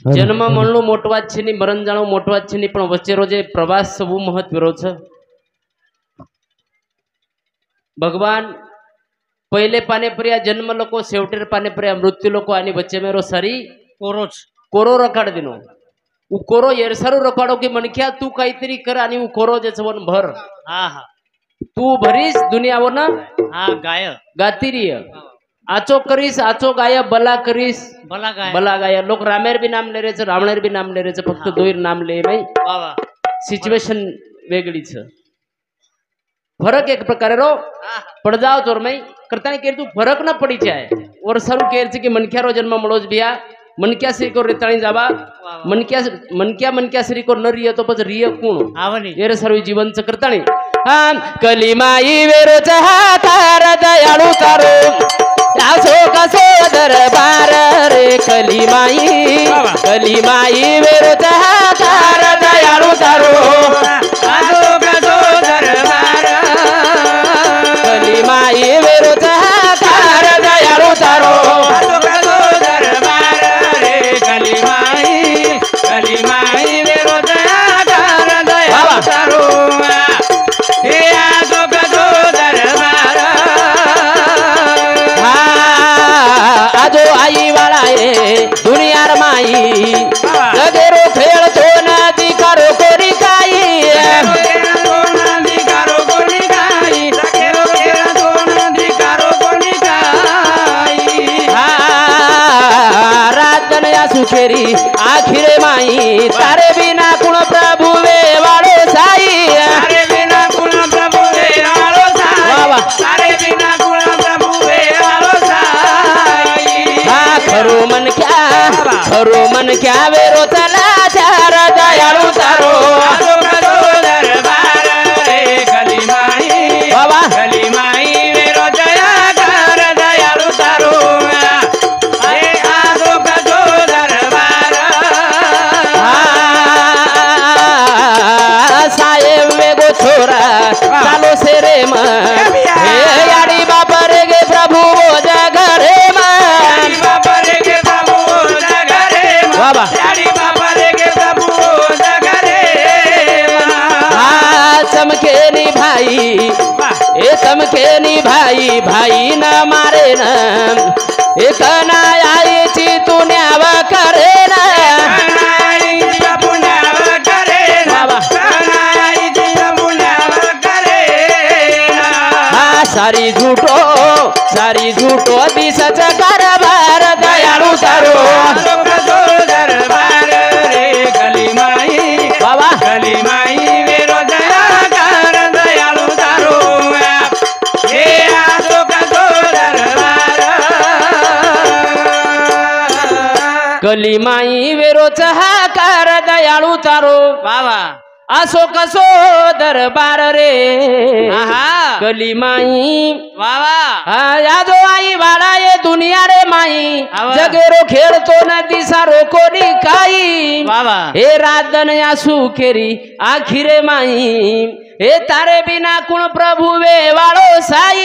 जन्म म्हणलो मोटवात છે ની મરણ જાણો મોટવાત છે ની પણ વચ્ચે રોજે પ્રવાસ બહુ મહત્વનો છે ભગવાન पहिले पाने पर्या जन्म लोको शेवटेर पाने पर्या मृत्यू लोको आणि बच्चे मेरो सरी कोरोच कोरो रखाड दिनो उ कोरो येरसारू रखाडो की मनक्या तू काहीतरी कर आणि उ कोरो जेचवन भर हा हा तू भरीस दुनियावर ना हा गाय गातीरिय आचो करीस आचो गाय बला करीस बला गाय लोक रामेर भी नाम ले रे छ रावणेर भी नाम ले रे छ फक्त दोईर नाम ले नाही वा वा सिच्युएशन वेगळी छ फरक एक प्रकारे रो पड़ जाओ तोर में करता नहीं केर तू फरक ना पड़ी जाए और सरू केर से कि मनक्या रो जन्म मळोज बिया मनक्या श्री को रेताणी जाबा मनक्या श्री को न रिय तो पछ रिय कोण आवनी एरे सरू जीवन च करताणी हम कलिमाई वेरो चहा तार दयाळू तारो आसो कसो दरबार रे कलिमाई वेरो चहा तार दयाळू तारो आसो कसो दरबार कलिमाई वेरो चहा तार दयाळू तारो आसो कसो दरबार रे कलिमाई वेरो चहा तार दयाळू तारो हे आसो कसो दरबार आजो आई वाला ए दुनियार माई जगेरो खेळ तो नदी करो कोरी काई राजन या सुखेरी आखिरे माई तारे बिना कुण प्रभु वे वाळो साई तारे बिना कुण प्रभु वे वाळो साई तारे बिना कुण प्रभु वे वाळो साई खरो मन क्या वेरो चला चार दयाळू तारो आसो करो दरबार रे कलिमाई बाबा कलिमाई वेरो जया कर दयाळू तारो हे आसो करो दरबार साहेब वेगो छोरा चालो से रे म हे याडी बाप रे गे प्रभु बोज घरे म बाबा याडी बाबा रे गे प्रभु जगरे चमके नी भाई ए चमके नी भाई भाई न मारे न एक ना आई ची तू न्याव करे न सारी झूठो दिसच कारभार दयाळू तारो दरबार रे कलिमाई बाबा कलिमाई वेरो दया कर दयाळू तारो हे आसो कसो दरबार कलिमाई वेरो चहा कर दयाळू तारो बाबा आसो कसो दरबार रे कलिमाई वावा यादो आई वाला ये दुनिया रे माई जगेरो खेळतो न दिसारो कोणी काही वावा हे राधन या सुखेरी आखिरे माई हे तारे बिना कुण प्रभु वे वाळो साई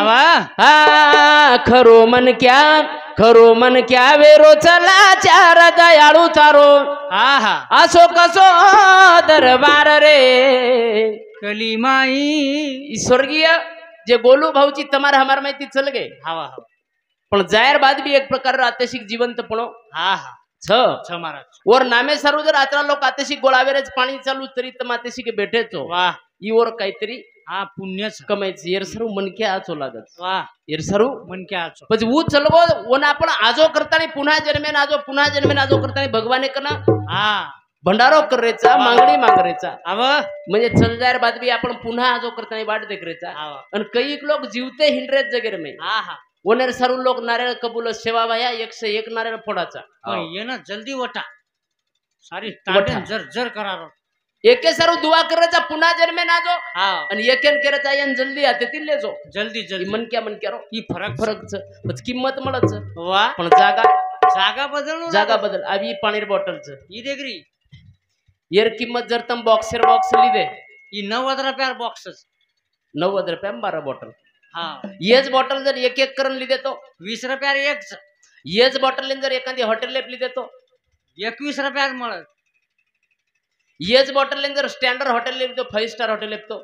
खरो मन क्या वेरो चला चार दयाळू तारो आसो कसो दरबार रे कलिमाई स्वर्गीय जे गोलू भाऊची तमार हमार माहिती चल गे हवा पण जायर बाद भी एक प्रकार आतशिक जिवंतपणो छ महाराज और नामे सर्व जर आतरा लोक आतशिक गोळावेरेच पाणी चालू तरी तमातशिक भेटेचो वाह इवर काहीतरी पुण्यच कमायचं येर सर्व मनक्या आचो लागत वाह येर सर्व मनक्या आचो પછી હું ચલવો ઓના પણ આજો કરતાની पुन्हा जन्मेन आजो करतानी भगवाने कना भंडारो करेचा मागणी मागरेचा म्हणजे चल जायर बाद भी आपण पुन्हा आजो करतानी वाट देखरेचा आणि काही लोक जीवते हिंडरेच जगेर में ओनेर सर्व लोक नारळ कबूल सेवा भया 101 नारळ फोडाचा ये ना जल्दी वटा सारी ताडन जर जर करारो एके सर्व दुआ करायचा पुन्हा जन्मे ना जो आणि एकेन करायचा यान जल्दी आते ती ले जो जल्दी मन क्या रो ही फरक किंमत मळच वा पण जागा बदल अभी पाणीर बॉटल च ही देखरी येर किंमत जर तम बॉक्स लीदे ही 90 रुपया बॉक्स 90 रुपया 12 बॉटल येच बॉटल जर एक करून लीदे तो 20 रुपया एक येच बॉटल जर एखादी हॉटेल ली देतो ₹21 મળત येच बॉटल लेन जर स्टँडर्ड हॉटेल लेतो 5 स्टार हॉटेल लेतो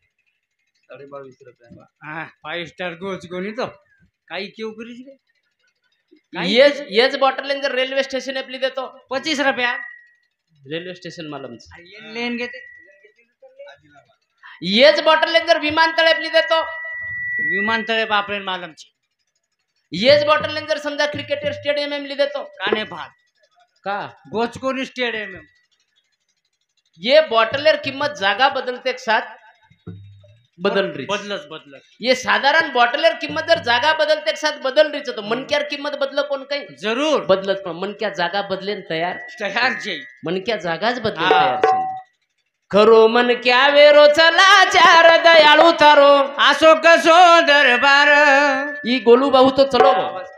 ₹22 હા 5 સ્ટાર ગોચ કોની તો કાઈ કેવું કરી છે येच बॉटल लेन जर रेल्वे स्टेशन एपली देतो ₹25 रेल्वे स्टेशन मालम लेन घेते येच बॉटल लेन जर विमानतळ एपली देतो विमानतळे बापरे मालम છે येच बॉटल लेन जर समजा क्रिकेट स्टेडियम एमली देतो काने भाग का गोच कोनी स्टेडियम ये बॉटलेर किंमत जागा बदलते एक साथ बदल रही बदलत ये साधारण बॉटलेर किंमत जर जागा बदलते एक साथ बदल रही तो मनक्यार किंमत बदल कोण काही जरूर बदलत पण मनक्या जागा बदलेन तयार છે मनक्या जागाच बदलेन तयार છે खरो मनक्या वेरो चला चार दयाळू तारो आसो कसो दरबार ई गोलू भाऊ तो चलो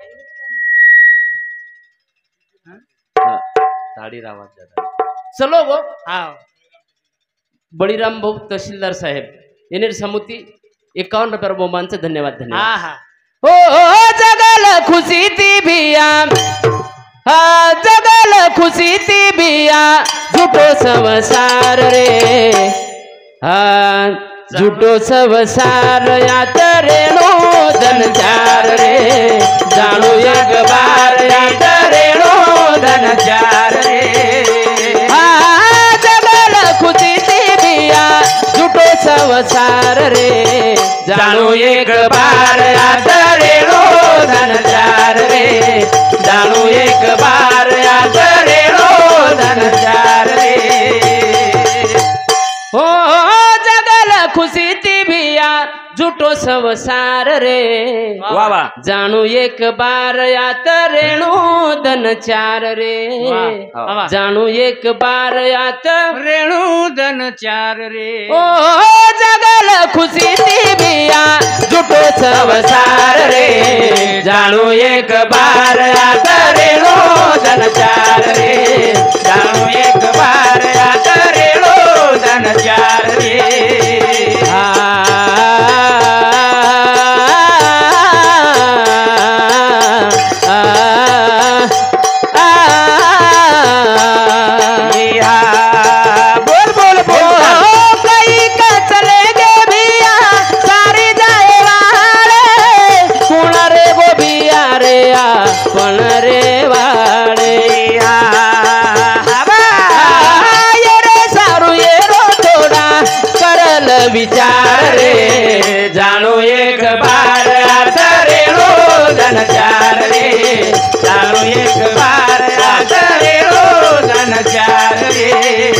ताडी आवाज चलो गो हा बळीराम भाऊ तहसीलदार साहेब येणे समुती 51 बहुमानचे धन्यवाद धन्यवाद हा हो जगल खुशी ती बिया हा जगल खुशी ती बिया झूठो संसार रे हा झूठो संसार यात रेणो धन चार रे जाणू एक बार यात रेणो धन चार रे हा जगल खुशी ती बिया झूठो संसार रे जाणू एक बार यात रेणो धन चार रे जाणू एक बार यात रेणो धन चार रे हो जगल खुशी ती बिया झूठो संसार रे वाह जाणू एक बार यात रेणू धन चार रे जाणू एक बार यात रेणू धन चार रे ओ जगल खुशी ती बिया झूठो संसार रे जाणू एक बार यात रेणू धन चार रे जाणू एक बार यात रेणू धन चार रे विचार रे जाणू एक बार यात रेणू धन चार रे जाणू एक बार यात रेणू धन चार रे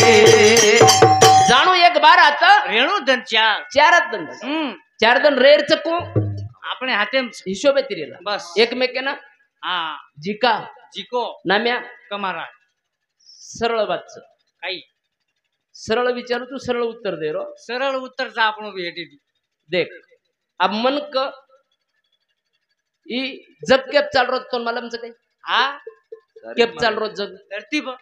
जाणू एक बार आता रेणू धन चार चारच दन चार दन रेर चकू આપણે હાથે हिशोबे तिरेला बस एकमेकांना हा जिका જીકો नाम्या कमारा सरळ वाच काही सरळ विचारू तू सरळ उत्तर दे रो सरळ उत्तरचा आपण भेटी देख अब मन क ई जग केप चाल रोज तो मालूम काही हा केप चाल रोज जग धरती पर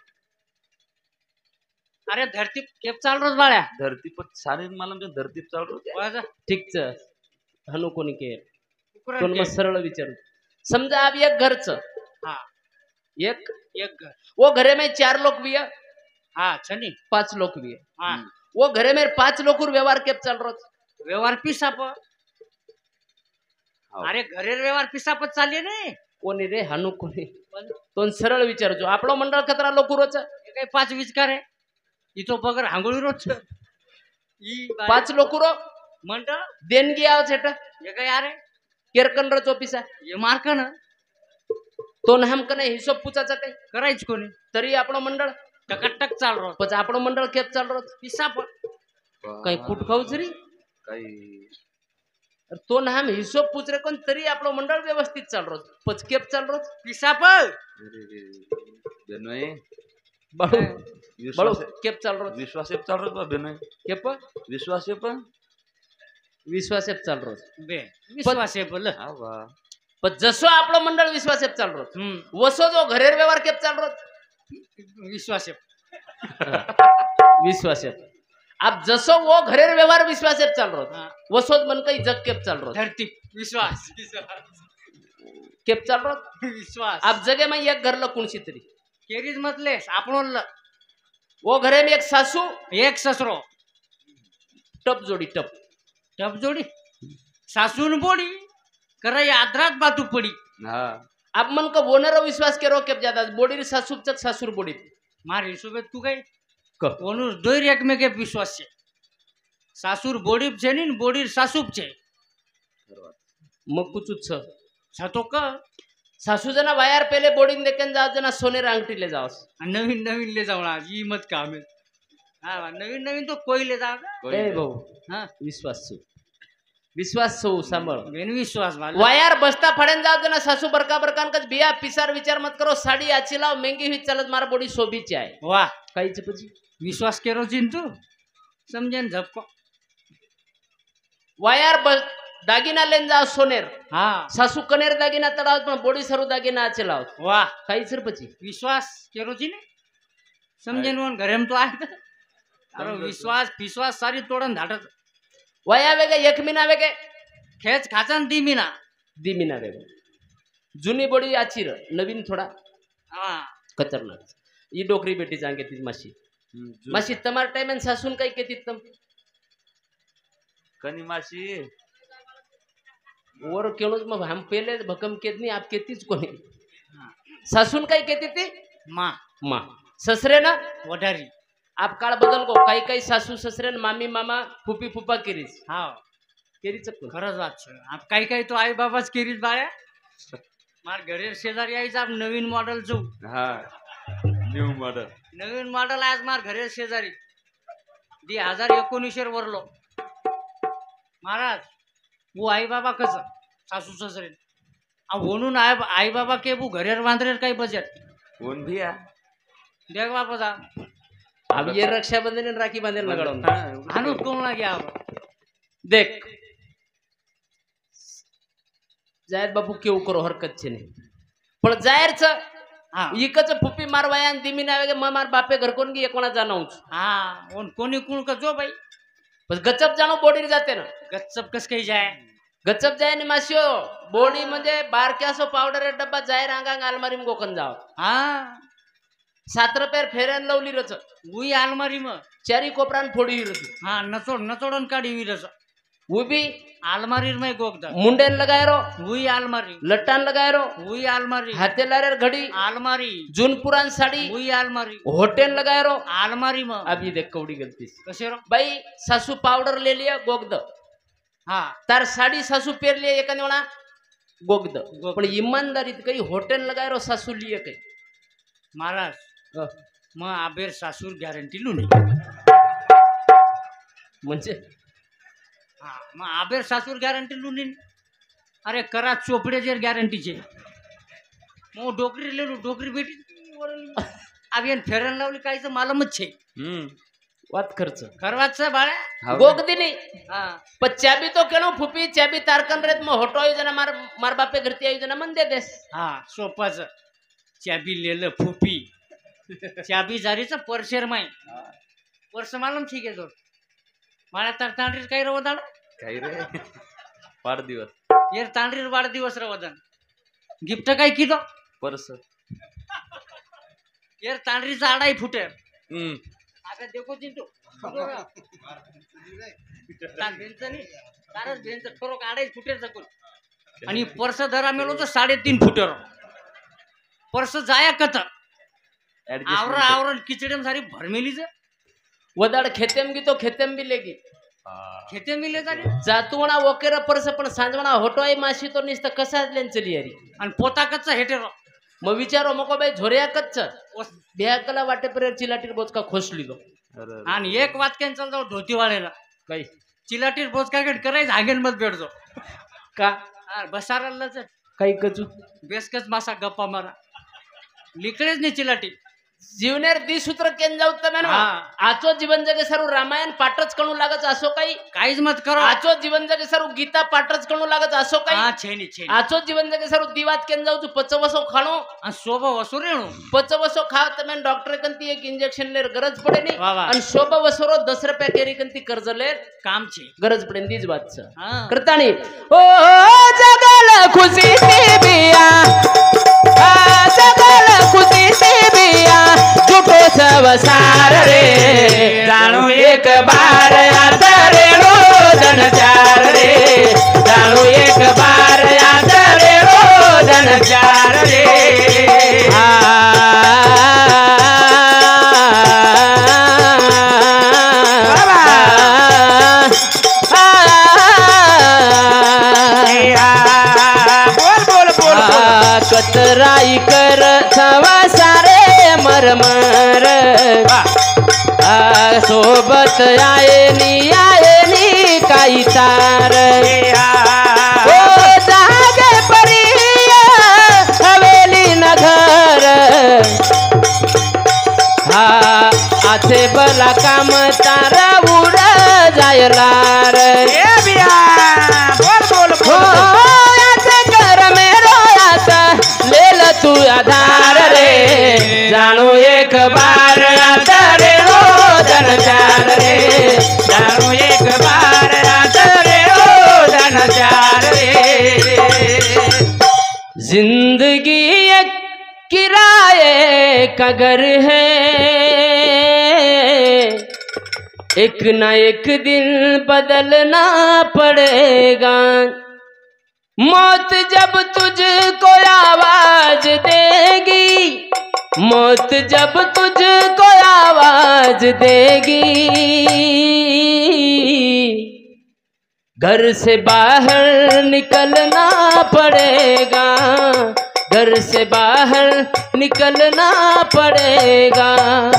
अरे धरती केप चाल रोज बाळ्या धरती पर सारे मालूम जो धरती पर चाल रहा ठीक च हनु कोणी के तो मग सरळ विचारू समजा अब एक घरच हा एक घर वो घरे में 4 लोग भी है हाँ छनी 5 लोग भी है हाँ वो घरे में 5 लोग व्यवहार केप चाल रोज व्यवहार पिसाप अरे घरे व्यवहार पिसापत चालले ने कोणी रे हनु कोणी तो सरळ विचारજો આપણો મંડળ કતરા લોકો રોજ એ કઈ 5 વિચારે ઈ તો પગર હાંગળી રોજ ઈ 5 લોકો રો મંડળ દેનગી આવે છે એ કઈ આરે केरकन रो चोपिसा એ માર્કન तो हम कने हिशोब पूछाचा काही करायच कोणी तरी આપણો મંડળ टकटक चाल रो પછી આપણો મંડળ કેપ ચાલ રો पिसाप કઈ ફૂટ ખાવું રી काही तो हम हिशोब पूछ रे कोण तरी આપણો મંડળ व्यवस्थित चाल रो પછી કેપ चाल रो पिसाप बेनोय बळू बळू विश्वास केप चाल रो विश्वास चाल रहा बेनोय केप विश्वास विश्वास चाल रो बे विश्वास बोल हा वा पण जसो આપણો મંડળ विश्वास चाल रो वसो जो घरेर व्यवहार केप चाल रो विश्वास विश्वास अब जसो वो घरेर व्यवहार विश्वास चाल रो वसोद मन काही जग केप चाल रो धरती विश्वास केप चाल रो विश्वास अब जगे में एक घर लो कुणशी तरी केरीज मतले आपण वो घरे में एक सासू एक ससरो टप जोड़ी टप टप जोड़ी सासून बोड़ी करे आदरात बातू पड़ी हा आप मन को वोनर विश्वास करो के ज्यादा बोडी सासू तक सासूर बोडी मार हिशोबे तू काय क ओनु दोर एकमेके विश्वास छे सासूर बोडी छे नी बोडी सासूप छे मग कुछ छ छतो क सासू जना वायर पहले बोर्डिंग लेके जाओ जना सोने अंगठी ले जाओ नवीन नवीन ले जाओ आज ही मत काम है हाँ नवीन नवीन तो कोई ले जाओ ए भाऊ हाँ विश्वास छो सांभळ बेन विश्वास वाला वायर बसता फड़न जाओ जना सासू बरका बरकान कच बिया पिसार विचार मत करो साड़ी आची लाओ महंगी हुई चलत मार बोडी सोबी चाय वाह काहीच પછી विश्वास केरो चिंतु समझन झपको वायर दागिना लेन जाओ सोनेर हाँ सासू कनेर दागिना तड़ाव पण बोडी सरू दागिना आचे लाओ वाह काहीच પછી विश्वास केरो ची ने समझन वन घरे में तो आए अरे विश्वास सारी तोड़न धाटत वाया वेगे एक मीना वेगे खेच खाचन दी मीना वेगे जुनी बोडी आची र नवीन थोडा हाँ खतरनाक ये डोकरी बेटी जांगे ती मासी मासी तमार टाइम में सासून काही केती तम कनी मासी और केणोज मग हम पहले भकम केतनी आप केतीच कोणी सासून काही केती ती माँ माँ ससरे ना वडारी आप काळ बदल गो काही काही सासू ससरे न मामी मामा फुपी फुपा केरीस हाँ केरीच कोण खरंच વાત છે आप काही तो आई बाबाच केरीत बाळ्या मार घरे शेजारी आईचा आप नवीन मॉडेल जो हा न्यू मॉडेल नवीन मॉडेल आज मार घरे शेजारी 2019 वरलो महाराज वो आई बाबा कस सासू ससरे अब म्हणून आई बाबा के वो घरेर बांधरेर काही बजेट कोण भी है देख वापस आ अब ये रक्षाबंधन और राखी बांधेल लगाड़ो हानु कोण लागे आप देख जायद बापू केव करो हरकत छे ने पण जायर छ हां इकच फुपी मारवायान दिमीना वेगे मार बापे घर कोण गी एकोणा जाणवू हां ओन कोणी कोण का जो भाई बस गच्चप जाणो बोडी जाते ना गच्चप कस काही जाय गच्चप जाय ने मासियो बोडी म्हणजे बारक्यासो पावडर डब्बा जाय रांगांग अलमारी में गोकन जाओ हां 7 रुपये फेरन लवली रच उई अलमारी में चारी कोपरान फोडी रच हां नचोडन काढी रच वो भी अलमारी में गोकदा मुंडेन लगाए रो उई अलमारी लट्टान लगाए रो उई अलमारी हाथे लारेर घड़ी अलमारी जून पुरान साड़ी उई अलमारी होटेल लगाए रो अलमारी में अब ये देख कौड़ी गलती कसे रो भाई सासू पाउडर ले लिया गोगद हाँ तार साड़ी सासू पेर लिया एक वणा गोगद पण ईमानदारीत कई होटेल लगाए रो सासू लिए कई महाराज मग आबेर सासूर गॅरंटी लुनी म्हणजे हा मग आबेर सासूर गॅरंटी लुनी अरे करा चोपडे जे गॅरंटी छे मग डोकरी लेलू डोकरी बेटी आबेन फेरन लावली काहीच मालूमच छे वात खर्च करवाच छे बाळा गोगदी नहीं हां पण चाबी तो केनो फुपी चाबी तारकन रेत म होटो योजना मार बापे घरती योजना मन दे देस हां सोपाच चाबी लेलं फुपी चाबी जारीचं पर्शेर माय पर्स मालूम ठीक आहे तो मला तर तांडरीर काही रवदाड काही रे वाढदिवस येर तांडरीर वाढदिवस रवदान गिफ्ट काय किदो पर्स येर तांडरीचा आडाई फुटेर आता देखो चिंटू बेंच नाही तारच बेंच ठरोक आडाई फुटेर सकून आणि पर्स धरा मेलो तर 3.5 फुटेर पर्स जाया कत आवरा आवरण किचडम सारी भरमेलीच वदाड खेतेम गी तो खेतेम भी लेगी खेते मिले जारी जातुवणा वकेरा परस पण सांजवणा होटोय माशी तो निस्त कसा लेन चली यारी आणि पोता कच्चा हेटेरो मग विचारो मको बाई झोरिया कच्च बेहकला वाटे पर चिलाटीर बोचका खोसली दो आणि एक वाटक्यान चल जाऊ धोती वाळेला काही चिलाटीर बोचका गेट करायच हागेन मत भेटतो का बसारालाच काही कचू बेसकच मासा गप्पा मारा लिकडेच नाही चिलाटी जीवनेर दी सूत्र केन जाऊ तमेन आचो जीवन जगे सारू रामायण पाठच कणू लागत असो काही काहीच मत करो आचो जीवन जगे सारू गीता पाठच कणू लागत असो काही हा छेनी छेनी आचो जीवन जगे सारू दिवात केन जाऊ तू पचवसो खाणो आणि शोभा वसुरेणू पचवसो खाव तमेन डॉक्टर कंती एक इंजेक्शन लेर गरज पडे नी वा वा. आणि शोभा वसरो 10 रुपया केरी कंती कर्ज लेर काम छे गरज पडे दीज बात छ हा करतानी ओ जगल खुशी से बिया जगल खुशी से बिया संसार रे जाणू एक बार आता रेणो धन चार रे जाणू एक बार आता रेणो धन चार रे कतराई कर सवा सारे मरमर सोबत आये नी काही तार ओ जागे परिया हवेली नगर आथे बला काम तारा उड़ जायला रे तू आधार रे जाणू एक बार आता रे ओ धन चार रे जाणू एक बार आता रे ओ धन चार रे जिंदगी एक किराए का घर है एक ना एक दिन बदलना पड़ेगा मौत जब तुझको आवाज देगी मौत जब तुझको आवाज देगी घर से बाहर निकलना पड़ेगा घर से बाहर निकलना पड़ेगा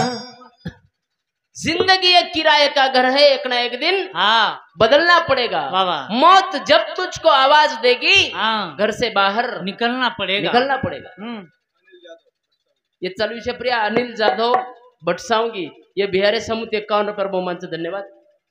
जिंदगी एक किराए का घर है एक ना एक दिन बदलना पड़ेगा मौत जब तुझको आवाज देगी घर से बाहर निकलना पड़ेगा ये चालू विषय प्रिया अनिल जाधव भटसावंगी ये बिहारी समूह 51 रुपये बहुमानचं धन्यवाद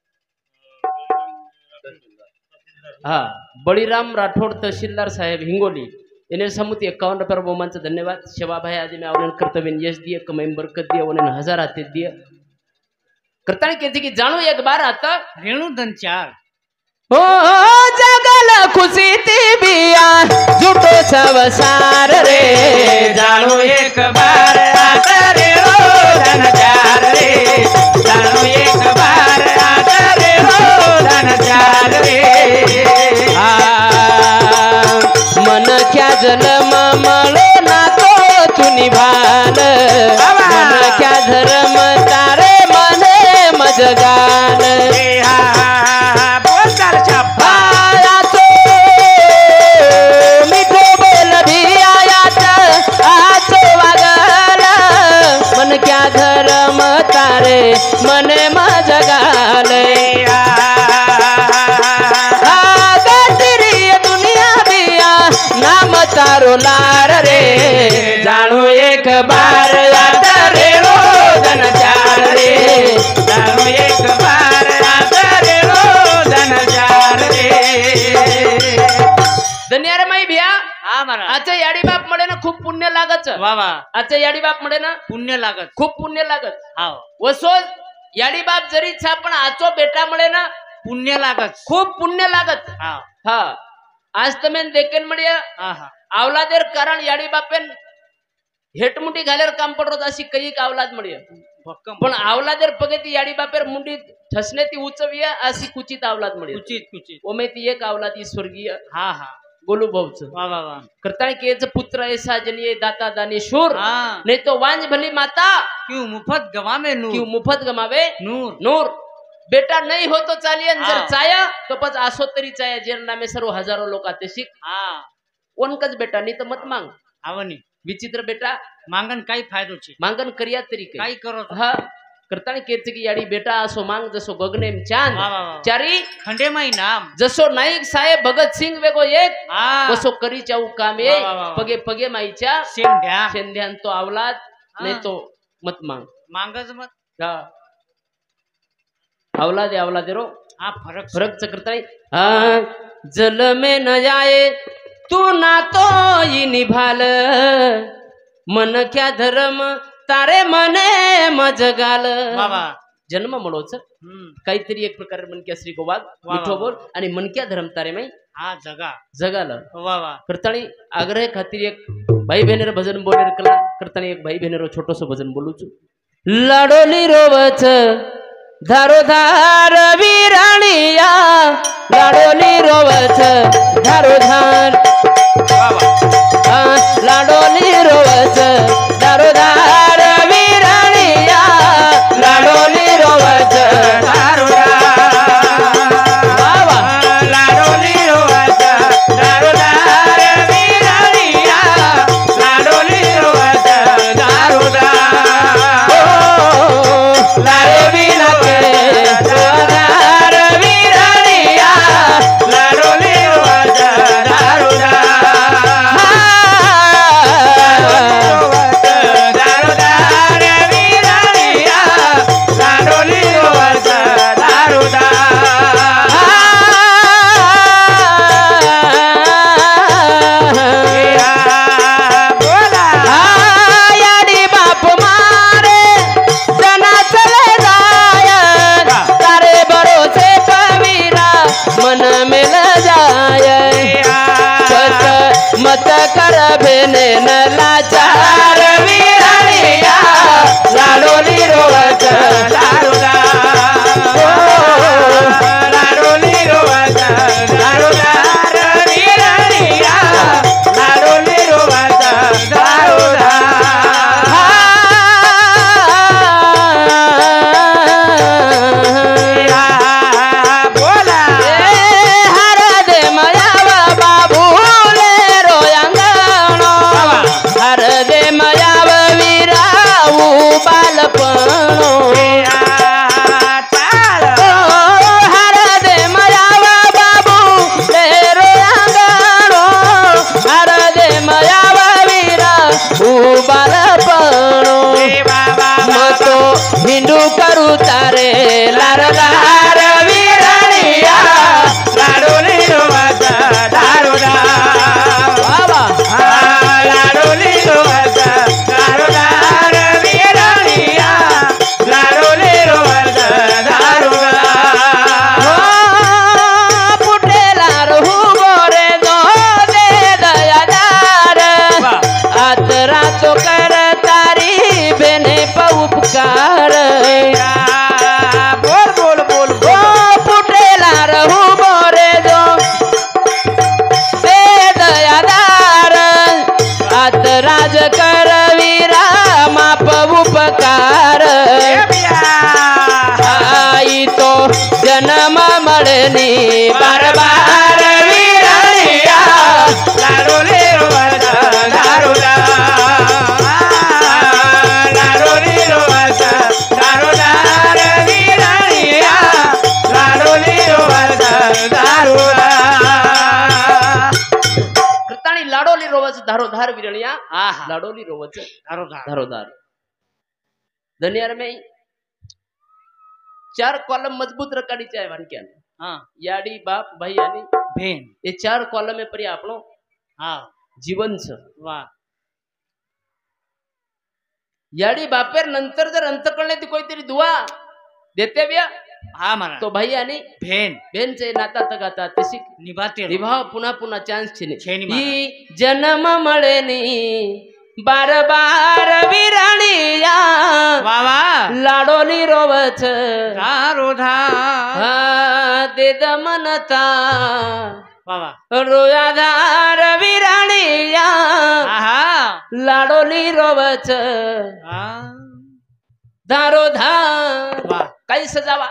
हाँ बळीराम राठोड तहसीलदार साहेब हिंगोली इन्हें समूह 51 रुपये बहुमानचं धन्यवाद शिवा भाई आदि में आवरण कर्तव्य यश दिए कमाई बरकत दिए उन्हें 1000 आते दिए करता कहती कि जाणू एक बार आता रेणु धन चार ओ जगल खुशी थी बिया झूठो संसार रे जाणू एक बार आता रेणु धन चार रे जाणू एक बार आता रेणु धन चार रे मन क्या जन्म मलो ना तो तू निभाल मन क्या धर्म तारे जगान आया तो मिठो बोल भी आया तो वागल मन क्या धर्म तारे मन में जगाल दुनिया दिया नाम तारो लार रे जाणू एक बार आता रेणु धन चार रे जाणू एक बार आता रेणु धन चार रे धन्यवाद माई भैया आजच्या याडी बाप मळे ना खूप पुण्य लागत आजच्या याडी बाप मळे ना पुण्य लागत खूप पुण्य लागत वसो याडी बाप जरी छा पण आचो बेटा मळे ना पुण्य लागत खूप पुण्य लागत हा आज તમે દેખેન મળ્યા આવલાદેર કારણ याडी बापेन हेटमुठी घालेर काम पडरोत अशी कई आवलाद મળ્યા पण आवलादेर पगेती याडी बापेर मुंडी ठसने ती उचविया अशी कुचित आवलाद મળ્યા कुचित ओमे ती एक आवलाद स्वर्गीय गोलू भाऊच करता केच पुत्र ऐसा जनिये दाता दानी शूर नहीं तो वांज भली माता क्यों मुफ्त गमावे नूर नूर बेटा नहीं हो तो चालिए जर चाया तो पच आसो तरी चाया जेर नामे सर्व हजारों लोक आते शिक ओनकच बेटा नहीं तो मत मांग आवनी विचित्र बेटा मांगन काही फायदो छे मांगन करिया तरी काही करो हा करता केच की याडी बेटा आसो मांग जसो गगनेम चांद चारी खंडे माई नाम जसो नाईक साहेब भगत सिंग वेगो एक वसो करी चाऊ काम एक पगे पगे माईच्या शेंध्यान तो आवलाद नहीं तो मत मांग मांगज मत हा औलादे रो फरक करता जल में न जाए तू ना तो ही निभाल मन क्या धर्म तारे मने मजगाल जन्म म्हणोच काहीतरी एक प्रकार मनक्या श्री गोवाल मिठो बोल आणि मनक्या धर्म तारे माई जगाल करतानी आग्रह खातीर एक भाई बहनेर भजन बोलेर कला करतानी एक भाई बहनेरो छोटोसो भजन बोलू छु लाडोली रोवच धारोधार विराणिया लाडोली रोवच धारोधार लाडोली रोवच धारोधार विराणिया लाडोली रोवच मत कर भेने न लाचार विराणिया लाडोली रोवच लाडोली रोवच दारोदार विराणिया लाडोली रोवच बोला हर दे मयाव बाबू हर दे मयाव विराऊ बालपणो हर दे मयाव बाबू लेरो अंगणो हर दे मयाव विराऊ बालपणो मतो हिंदू करू तारे लार लार विराणिया लाडोली रोवच दारोदार बाबा लाडोली रोवच दारोदार विराणिया लाडोली रोवच दारोदार पुटेला रहू गोरे दो दे दयादार आतरा चोकर तारी बेने उपकार बोल बोल बोल ओ पुटेला रहू गोरे दो दे दयादार राज कर वीरा माप उपकार आई तो जन्म मळनी बार बार विराणिया लाडोली रोवच लाडोली रोवच दारोदार विराणिया लाडोली रोवच लाडोली रोवच धारोधार विरणिया लाडोली रोवच धारोधार धनियार में 4 कॉलम मजबूत रकाडीचे आहे वानक्यान याडी बाप भाई आणि भेन ये 4 कॉलम में परी आपणो जीवन छ वाह याडी बापेर नंतर जर अंतकळण्याची कोणतरी दुआ देते व्या तो भाई आणि भेन चे नाता तगाता तशी निभाव पुन्हा पुन्हा चान्स छेने ही जन्म मळेनी बार बार विराणिया वावा लाडोली रोवच दारोधार दे दमनता वावा रोयाधार विराणिया लाडोली रोवच दारोधार वाह काही सजावा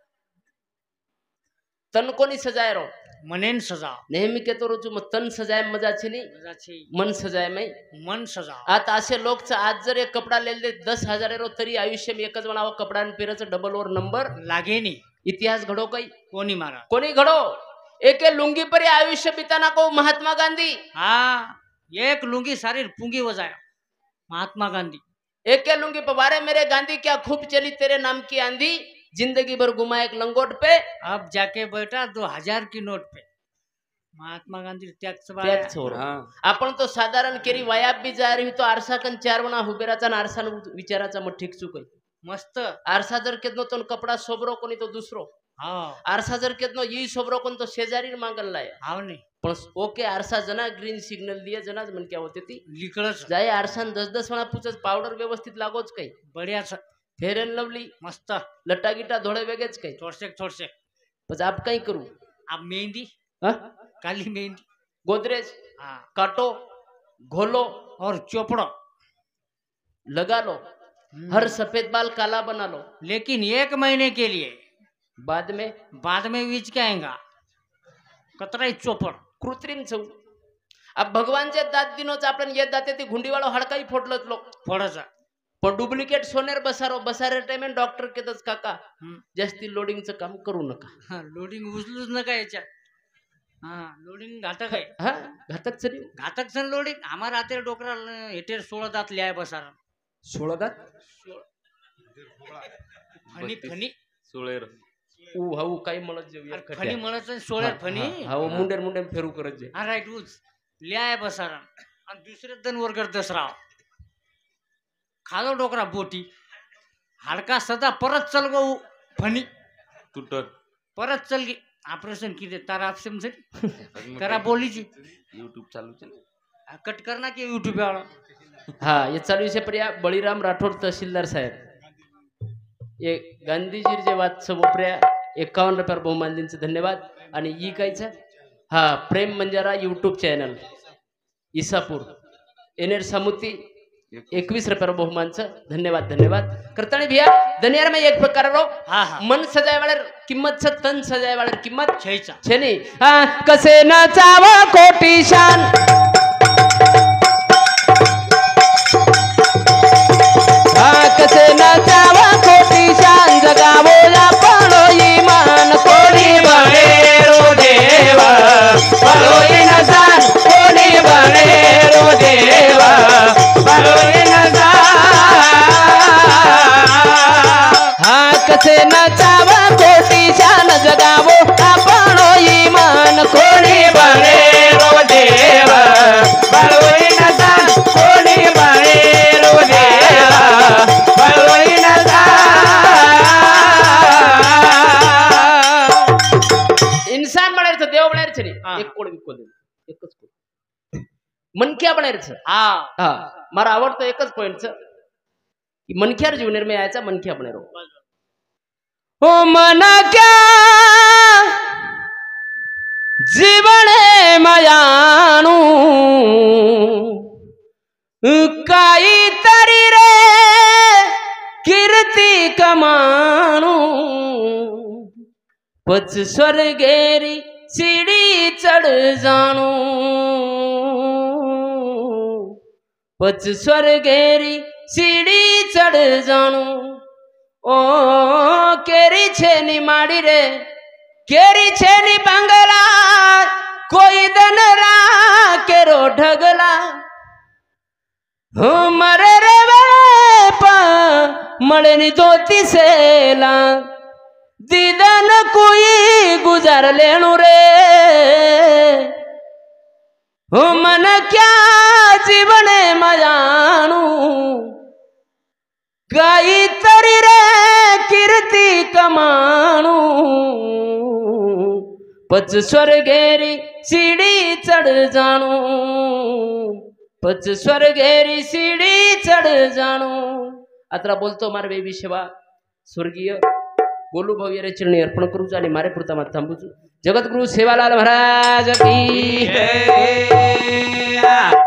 तन कोणी सजाय रो मनेन सजा नेहमी कहतो रोजू मग तन सजाय मजा छे नी मन सजाय मै मन सजा आता असे लोक आज जर एक कपडा लेले 10,000 रो तरी आयुष्य में एकच बनाव कपडा पेरच डबल वर नंबर लागे नी इतिहास घडो काही कोणी मारा कोणी घडो एके लुंगी पर आयुष्य बिताना को महात्मा गांधी एक लुंगी सारी पुंगी वजाया महात्मा गांधी एक लुंगी पे बारे मेरे गांधी क्या खूब चली तेरे नाम की आंधी जिंदगी भर घुमा एक लंगोट पे अब जाके बैठा 2000 की नोट पे महात्मा गांधी त्याग छोड़ आपण तो साधारण केरी वयाप भी जा रही तो आरसा कन 4 वणा हुबेराचा न आरसा विचाराचा मग ठीक चुक मस्त आरसा जर केदनो तो कपडा सोबरो कोणी तो दुसरो आरसा जर केदनो ई सोबरो कोण तो शेजारी मागल लाय हाव नाही पण ओके आरसा जना ग्रीन सिग्नल दिए जना मन क्या होते ती लिकळच जाय आरसान 10-10 वणा पुचच पावडर व्यवस्थित लागोच काही बढिया फेअर अँड लवली मस्त लट्टा गिटा धोळे वेगळेच काही छोडशेक बस आप काही करू अब मेहंदी हा? काली मेहंदी गोदरेज हाँ काटो घोलो और चोपड़ो लगा लो हर सफेद बाल काला बना लो लेकिन 1 महीने के लिए बाद में बीच के आएगा कतराई चोपड़ कृत्रिम चव अब भगवानचे दात दिनोच आपण येत जाते ती घुंडीवाळो हडकाही फोडलत लोक थोडासा पण डुप्लिकेट सोनेर बसारे टाइम डॉक्टर केतच काका जास्ती लोडिंगचं काम करू नका लोडिंग उचलूच नका याच्यात हाँ लोडिंग घातक आहे हा घातक चली घातक सन लोडिंग हमारा आते डोकरा हेटेर 16 दात लिया बसारा 16 दात फनी फनी सुळेर ऊ हाऊ काही म्हणत जेव यार फनी खट्या. म्हणत सोळ्यात फनी हाऊ मुंडेर फेरू करत जे हा राईट उच लिया बसारा आणि दुसरे दन वर्गर दसरा खालो डोकरा बोटी हाडका सदा परत चल गो फनी तुटत परत चल गे ऑपरेशन किती तारा ऑप्शन से करा बोली जी यूट्यूब चालू છે ને कट करना के यूट्यूब वाला हा ये चालू विषय पर्या बळीराम राठोड तहसीलदार साहेब ये गांधीजी जे वाद समोप्र्या 51 रुपयावर बहुमान दिनचं धन्यवाद आणि ई कायचं हा प्रेम मंजारा यूट्यूब चॅनल इसापूर एनेर समुती 21 रुपयावर बहुमानचं धन्यवाद करताणी भैया दनियार में एक प्रकार रो हाँ हाँ मन सजाय वाले किंमत छ तन सजाय वाले किंमत छयचा छेनी हा कसे नचावा कोटी शान हा कसे नचावा कोटी शान जगावोला पडो इमान कोणी बळे रो देवा पडो इनसान कोणी बळे रो देवा पडो हा कसे नचावा कोटी शान जगावो आपणो इमान कोणी बळे रो देवा बळोई नसान कोणी बळे रो देवा बळोई इंसान बनायचं देव बनायचं नाही एक कोण विको दे एकच कोण मनक्या बनायचं हा मारा आवडतं एकच पॉइंटचं मनख्यार जीवनेर में यायचा मनख्या बने रो ओ मन क्या जीवन मयाणू काई तरी रे कीर्ती कमाणू पच स्वर्गेरी सीडी चढ़ जाणू पच स्वर्गेरी सीडी चढ़ जाणू ओ केरी छेनी माड़ी रे केरी छेनी बंगला कोई दनरा केरो ढगला हो मरे रे वे पा मड़नी दोती सेला दीदन कोई गुजार लेणू रे हो मन क्या जीवन मजाणू काई तरी रे कीर्ती कमाणू पच स्वर्गेरी सीडी चढ़ जाणू पच स्वर्गेरी सीडी चढ़ जाणू आता बोलतो मारे बेबी सेवा स्वर्गीय गोलू भाऊ यारे चरणी अर्पण करू आणि मारे पुरता मत थांबू जगद्गुरु सेवालाल महाराज की जय।